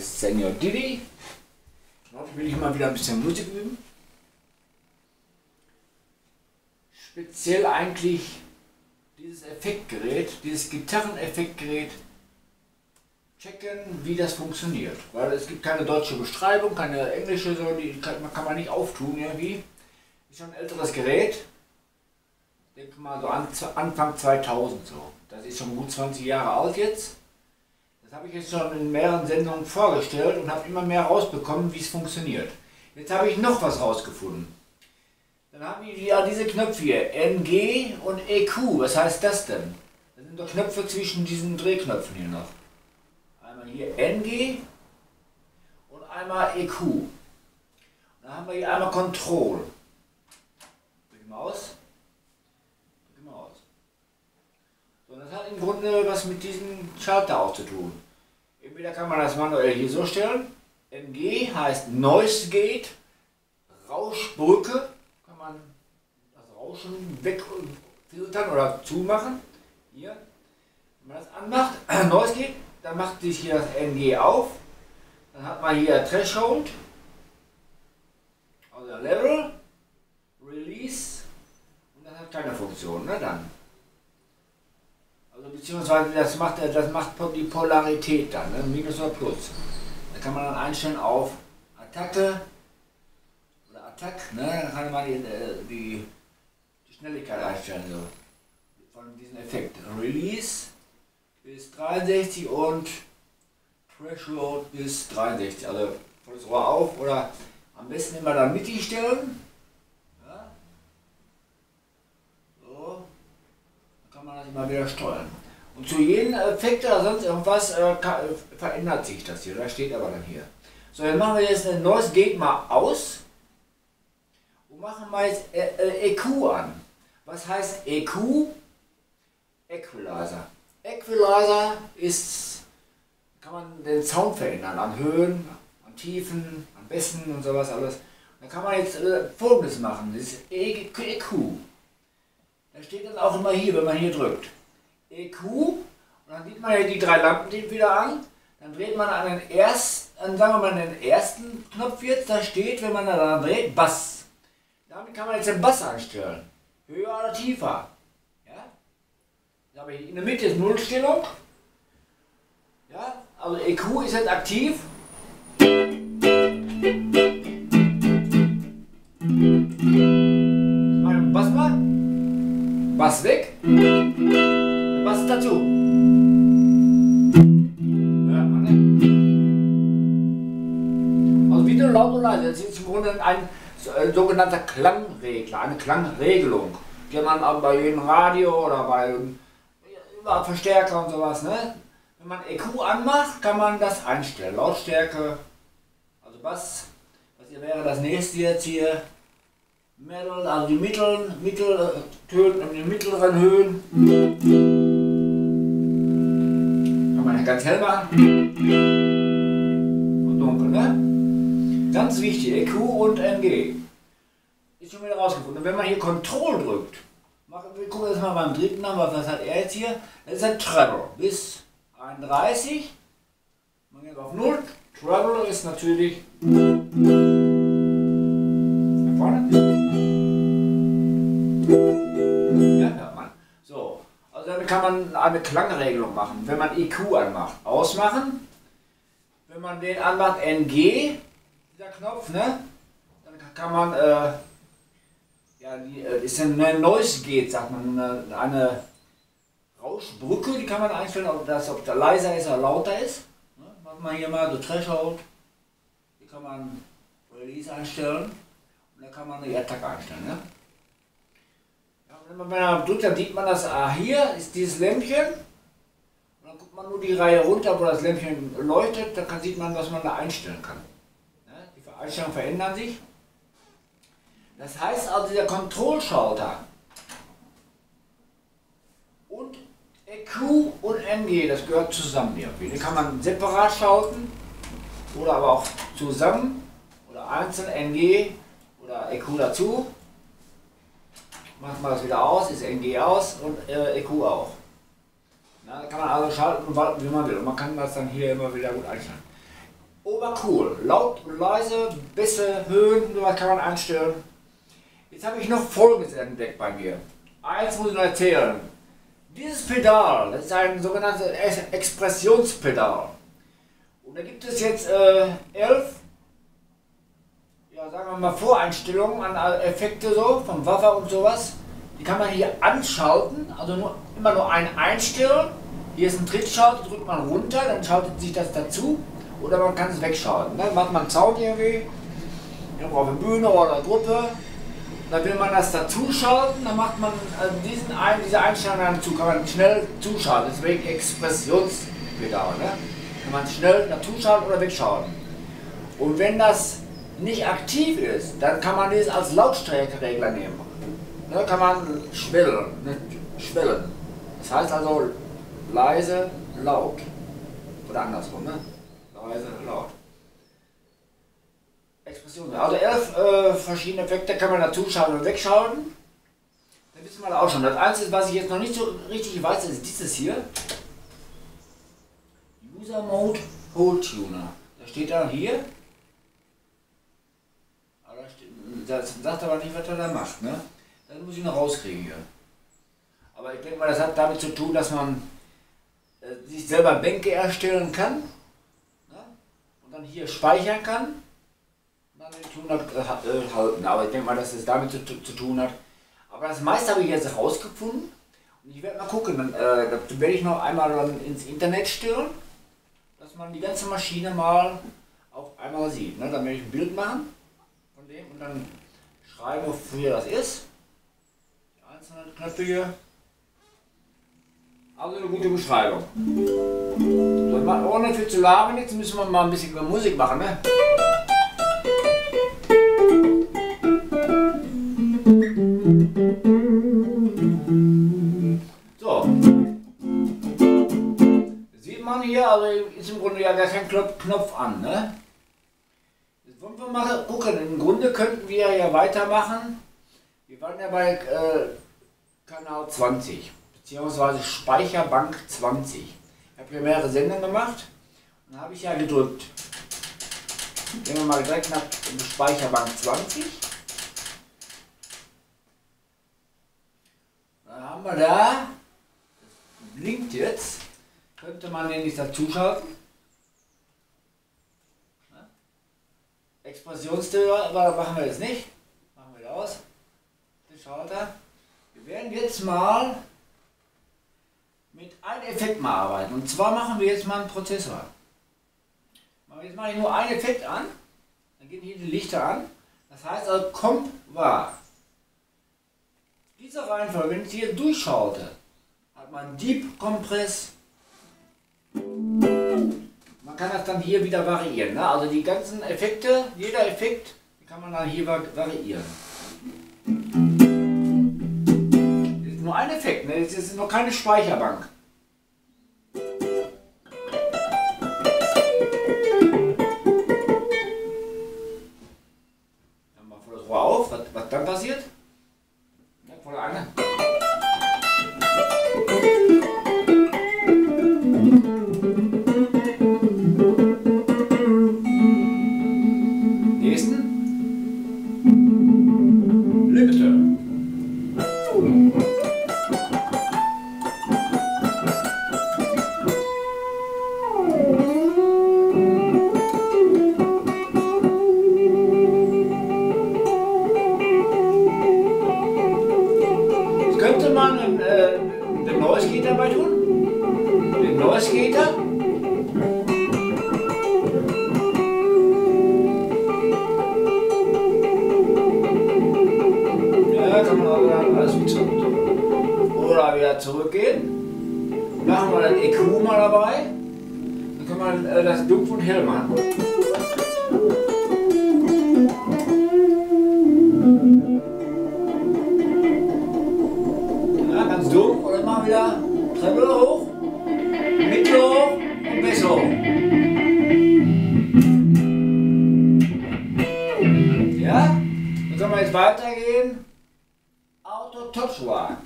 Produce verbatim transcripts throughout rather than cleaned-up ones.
ist Senior Diddy. Heute will ich mal wieder ein bisschen Musik üben. Speziell eigentlich dieses Effektgerät, dieses Gitarreneffektgerät checken, wie das funktioniert. Weil es gibt keine deutsche Beschreibung, keine englische, so, die kann, kann man nicht auftun irgendwie. Ist schon ein älteres Gerät. Ich denke mal so an, Anfang zweitausend so. Das ist schon gut zwanzig Jahre alt jetzt. Das habe ich jetzt schon in mehreren Sendungen vorgestellt und habe immer mehr rausbekommen, wie es funktioniert. Jetzt habe ich noch was rausgefunden. Dann haben wir ja diese Knöpfe hier, N G und E Q. Was heißt das denn? Das sind doch Knöpfe zwischen diesen Drehknöpfen hier noch. Einmal hier N G und einmal E Q. Dann haben wir hier einmal Control. Drück mal aus. Drück mal aus. So, das hat im Grunde was mit diesem Schalter auch zu tun. Entweder kann man das manuell hier so stellen. N G heißt Noise Gate, Rauschbrücke. Kann man das Rauschen wegfiltern oder zumachen. Hier. Wenn man das anmacht, Noise Gate, dann macht sich hier das N G auf. Dann hat man hier Threshold, also Level, Release und das hat keine Funktion, ne, dann. Also beziehungsweise das macht, das macht die Polarität dann, ne, Minus oder Plus. Da kann man dann einstellen auf Attacke oder Attack, ne, dann kann man die, die, die Schnelligkeit einstellen, so, von diesem Effekt. Release bis dreiundsechzig und Threshold bis dreiundsechzig, also volles Rohr auf oder am besten immer dann mittig stellen. Ja. So, dann kann man das immer wieder steuern. Und zu jedem Effekt oder sonst irgendwas äh, kann, äh, verändert sich das hier, das steht aber dann hier. So, dann machen wir jetzt ein neues Gate mal aus und machen wir jetzt äh, äh, E Q an. Was heißt E Q? Equalizer. Equalizer ist, kann man den Sound verändern, an Höhen, an Tiefen, an Bässen und sowas alles. Da kann man jetzt äh, Folgendes machen, das ist E Q. Da steht dann auch immer hier, wenn man hier drückt. E Q, und dann sieht man ja die drei Lampen wieder an, dann dreht man an den ersten, sagen wir mal den ersten Knopf jetzt, da steht, wenn man dann dreht, Bass. Damit kann man jetzt den Bass einstellen, höher oder tiefer. Aber in der Mitte ist Nullstellung. Ja, also E Q ist jetzt aktiv. Mal Bass mal. Bass weg. Bass dazu. Ja, ne? Also wieder laut und leise. Das ist im Grunde ein sogenannter Klangregler, eine Klangregelung, die man auch bei jedem Radio oder bei Verstärker und sowas, ne? Wenn man E Q anmacht, kann man das einstellen. Lautstärke, also Bass, was hier wäre das nächste jetzt hier, Metal, also die mittleren, Mitteltöne, die mittleren Höhen. Kann man ganz hell machen. Und dunkel, ne? Ganz wichtig, E Q und N G. Ist schon wieder rausgefunden. Und wenn man hier Control drückt, wir gucken jetzt mal beim dritten Nummer, was hat er jetzt hier? Das ist ein Treble bis einunddreißig. Man geht auf null. Treble ist natürlich nach vorne. Ja, hört man. So, also damit kann man eine Klangregelung machen. Wenn man E Q anmacht, ausmachen. Wenn man den anmacht, N G, dieser Knopf, ne? Dann kann man äh, ja, die ist eine Noise Gate, sagt man, eine, eine Rauschbrücke, die kann man einstellen, ob das ob der leiser ist oder lauter ist. Ne? Machen wir hier mal so Threshold, hier kann man Release einstellen und dann kann man die Attacke einstellen. Ne? Ja, wenn man, wenn man drückt, dann sieht man das, ah, hier ist dieses Lämpchen und dann guckt man nur die Reihe runter, wo das Lämpchen leuchtet, dann kann, sieht man, was man da einstellen kann. Ne? Die Einstellungen verändern sich. Das heißt also, der Kontrollschalter und E Q und N G, das gehört zusammen irgendwie. Den kann man separat schalten oder aber auch zusammen oder einzeln N G oder E Q dazu. Macht man das wieder aus, ist N G aus und äh, E Q auch. Na, da kann man also schalten und walten, wie man will. Und man kann das dann hier immer wieder gut einstellen. Obercool. Laut und leise, Bässe, Höhen, sowas kann man einstellen. Jetzt habe ich noch Folgendes entdeckt bei mir. Eins muss ich noch erzählen. Dieses Pedal, das ist ein sogenanntes Expressionspedal. Und da gibt es jetzt äh, elf, ja, sagen wir mal Voreinstellungen an Effekte so, vom Waffer und sowas. Die kann man hier anschalten, also nur, immer nur einen einstellen. Hier ist ein Trittschalter, drückt man runter, dann schaltet sich das dazu. Oder man kann es wegschalten. Dann macht man einen Sound irgendwie, auf eine Bühne oder eine Gruppe. Dann will man das dazu schalten, dann macht man diesen ein, diese Einstellung dazu, kann man schnell zuschalten. Deswegen Expressionspedal. Ne? Kann man schnell dazu schalten oder wegschalten. Und wenn das nicht aktiv ist, dann kann man das als Lautstärkeregler nehmen. Da kann man schwellen, ne? schwellen. Das heißt also leise, laut. Oder andersrum, ne? Leise, laut. Expression. Also elf äh, verschiedene Effekte kann man dazu schalten und wegschalten. Dann wissen wir da auch schon. Das Einzige, was ich jetzt noch nicht so richtig weiß, ist dieses hier. User Mode Hole Tuner. Da steht dann hier. Aber da steht, das sagt aber nicht, was er da macht. Ne? Das muss ich noch rauskriegen hier. Aber ich denke mal, das hat damit zu tun, dass man äh, sich selber Bänke erstellen kann. Ne? Und dann hier speichern kann. Und dann den Tuner äh, halten. Aber ich denke mal, dass es damit zu, zu tun hat. Aber das meiste habe ich jetzt herausgefunden. Und ich werde mal gucken. Dann äh, das werde ich noch einmal dann ins Internet stellen. Dass man die ganze Maschine mal auf einmal sieht. Ne? Dann werde ich ein Bild machen von dem und dann schreiben, wofür das ist. Die einzelnen Knöpfe hier. Also eine gute Beschreibung. So, ohne viel zu labern, jetzt müssen wir mal ein bisschen Musik machen. Ne? So. Sieht man hier, also ist im Grunde ja gar kein Knopf an. Ne? Jetzt wollen wir mal gucken. Im Grunde könnten wir ja weitermachen. Wir waren ja bei äh, Kanal zwanzig. Beziehungsweise Speicherbank zwanzig. Ich habe hier mehrere Sendungen gemacht und habe ich ja gedrückt. Gehen wir mal direkt nach Speicherbank zwanzig. Dann haben wir da, das blinkt jetzt, könnte man den nicht dazu schalten. Expressionstür, aber machen wir jetzt nicht. Machen wir aus. Den Schalter. Wir werden jetzt mal mit einem Effekt mal arbeiten. Und zwar machen wir jetzt mal einen Prozessor. Jetzt mache ich nur einen Effekt an. Dann gehen hier die Lichter an. Das heißt also, kommt wahr. Diese Reihenfolge, wenn ich hier durchschalte, hat man Deep Compress. Man kann das dann hier wieder variieren. Ne? Also die ganzen Effekte, jeder Effekt, die kann man dann hier variieren. Nur ein Effekt, ne? Das ist noch keine Speicherbank. Dann machen wir das Rohr auf, was, was dann passiert? Ja, voll eine. Nächsten. Limiter. Könnte man den, äh, den Noise Gator dabei tun? Den Noise Gator? Ja, kann man auch dann alles wieder zurück. Oder wieder zurückgehen. Machen wir das E Q mal dabei. Dann können wir äh, das Dumpf und hell machen. Dumpf oder mal wieder Treppe hoch, Mitte hoch und Bass hoch. Ja, dann sollen wir jetzt weitergehen. Auto Touch Rock.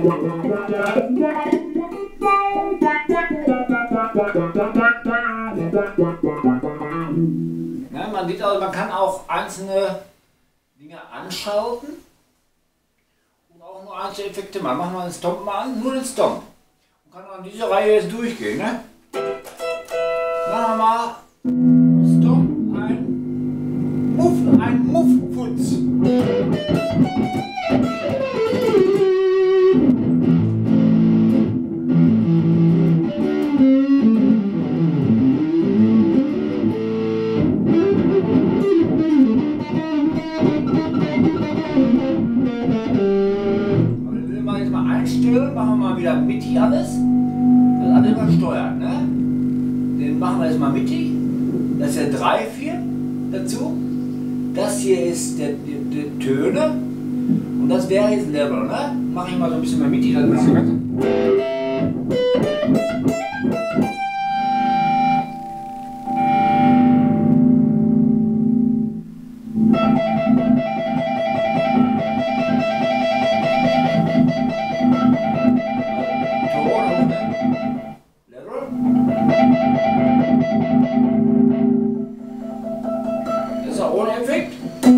Ja, man sieht also, man kann auch einzelne Dinge anschalten und auch nur einzelne Effekte machen. Machen wir den Stomp mal an, nur den Stomp. Und kann dann diese Reihe jetzt durchgehen. Ne? Machen wir mal Stomp, ein Muff, ein Muff-Putz. Machen wir mal wieder mittig alles. Das ist alles mal steuern. Ne? Den machen wir jetzt mal mittig. Das ist der drei vier dazu. Das hier ist der, die, die Töne. Und das wäre jetzt Level. Ne? Mache ich mal so ein bisschen mehr mittig. Das ist ganz ohne Effekt.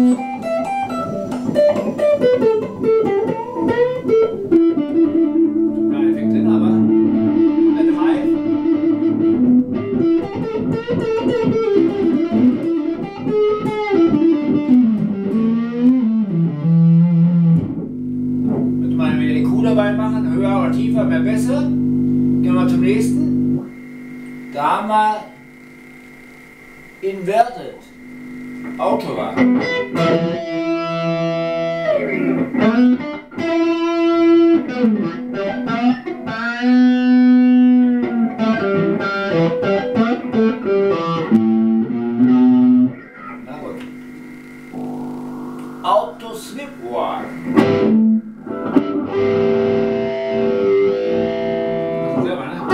Kein Effekt drin, aber eine drei. Könnte man wieder den Kuh dabei machen, höher oder tiefer, mehr besser. Gehen wir zum nächsten. Da haben wir Inverted. Autobahn. Na gut. Auto Slipwalk. Das ist selber, ne?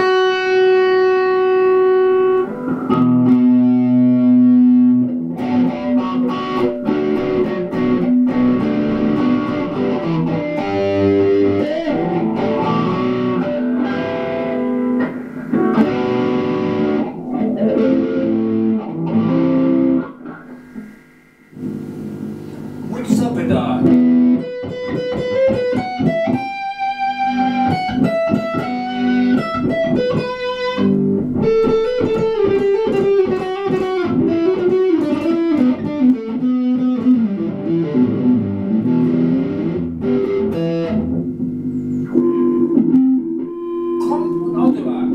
Musterpedal. Komm und Autobahn.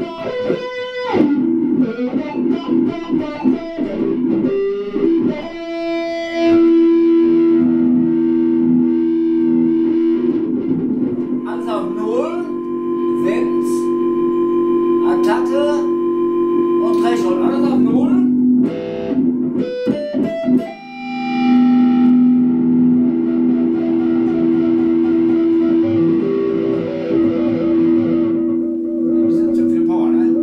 Attacke und Threshold, alles auf Null. Ein bisschen zu viel Power, ne?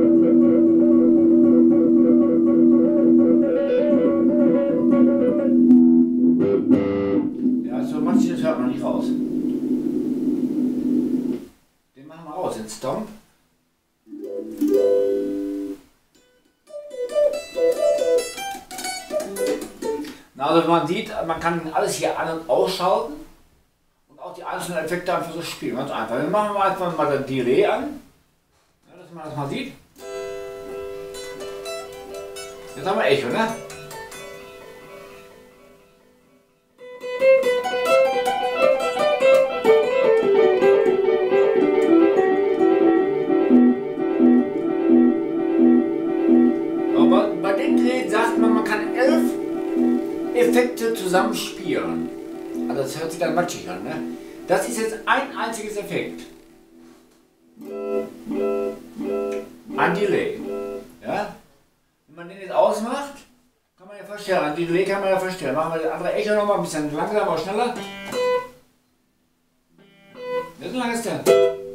Ja, so manches das hört man nicht raus. Den machen wir aus, den Stomp. Also man sieht, man kann alles hier an- und ausschalten und auch die einzelnen Effekte einfach so spielen. Ganz einfach. Wir machen mal einfach mal das Delay an, ja, dass man das mal sieht. Jetzt haben wir Echo, ne? Aber bei dem Gerät sagt man, man kann elf Effekte zusammen spielen. Also das hört sich dann matschig an, ne? Das ist jetzt ein einziges Effekt. Ein Delay. Ja? Wenn man den jetzt ausmacht, kann man ja verstellen. Ein Delay kann man ja verstellen. Machen wir das andere Echo noch mal ein bisschen langsamer, aber schneller. Wie lang ist der?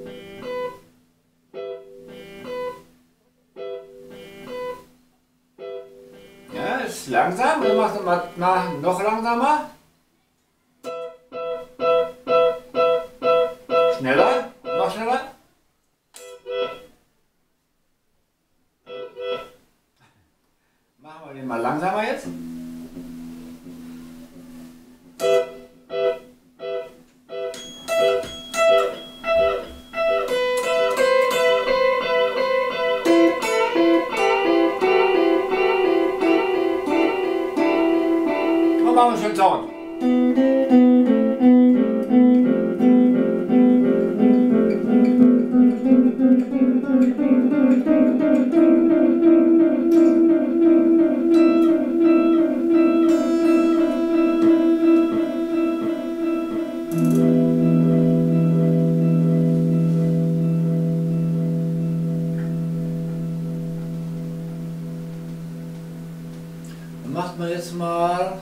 Ja, ist langsam. Dann macht man mal noch langsamer. schneller, noch schneller. Machen wir den mal langsamer jetzt. Und machen wir schön Sound. Dann macht man jetzt mal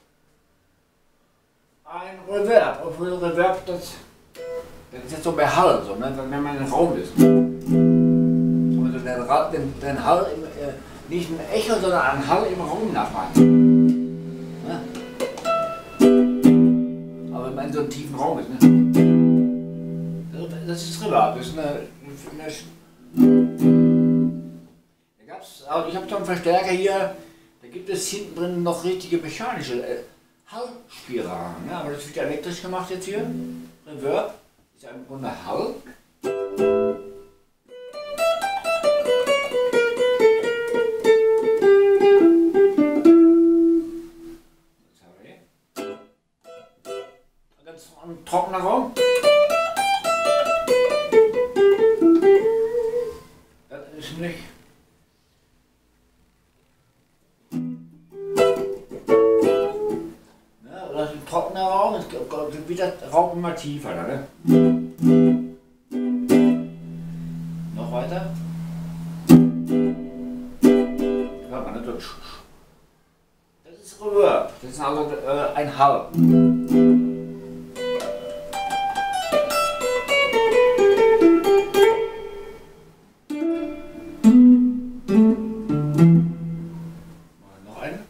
ein Reverb, obwohl Reverb das, das ist jetzt so bei Hall, so, ne? Wenn man im Raum ist. Also den, den, den Hall, im, äh, nicht ein Echo, sondern ein Hall im Raum nachmachen. Ne? Aber wenn man in so einem tiefen Raum ist. Ne? Das ist Reverb, das ist eine, eine, da gab's, also ich habe so einen Verstärker hier, da gibt es hinten drin noch richtige mechanische äh, Hallspiralen, ne? Aber das wird ja elektrisch gemacht jetzt hier. Reverb ist ja im Grunde Hall. Sorry. Ganz ein trockener Raum. Das ist nicht. Das ist ein trockener Raum, es wird der Raum immer tiefer. Ne? Noch weiter. Hört man, ne? Das ist Reverb, das ist also äh, ein Hall. Noch eine.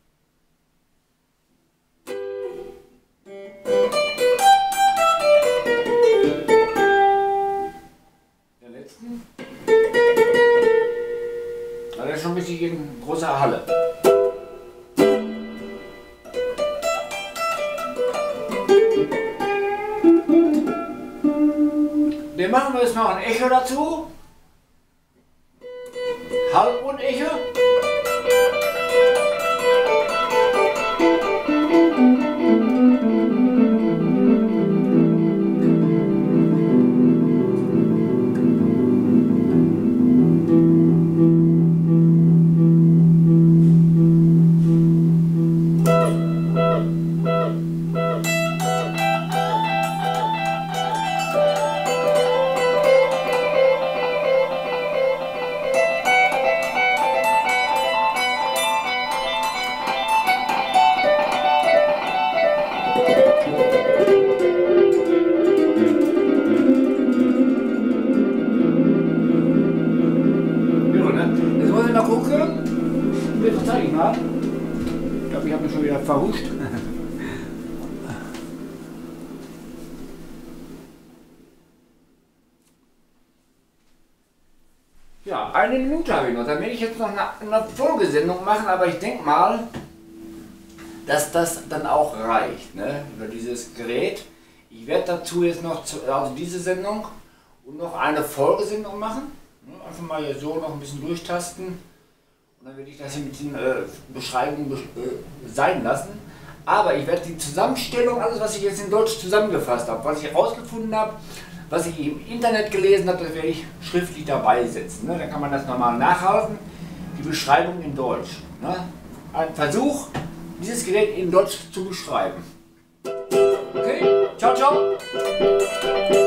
Das ist schon ein bisschen in großer Halle. Wir machen jetzt noch ein Echo dazu. Hall und Echo. Mal gucken. Jetzt zeige ich mal. Ich glaube, ich habe mich schon wieder verhuscht. Ja, eine Minute habe ich noch. Dann werde ich jetzt noch eine, eine Folgesendung machen, aber ich denke mal, dass das dann auch reicht, ne? Über dieses Gerät. Ich werde dazu jetzt noch, zu, also diese Sendung und noch eine Folgesendung machen. Einfach mal hier so noch ein bisschen durchtasten und dann werde ich das hier mit den äh, Beschreibungen be äh, sein lassen. Aber ich werde die Zusammenstellung, alles was ich jetzt in Deutsch zusammengefasst habe, was ich herausgefunden habe, was ich im Internet gelesen habe, das werde ich schriftlich dabei setzen. Ne? Dann kann man das nochmal nachhalten, die Beschreibung in Deutsch. Ne? Ein Versuch, dieses Gerät in Deutsch zu beschreiben. Okay, ciao, ciao.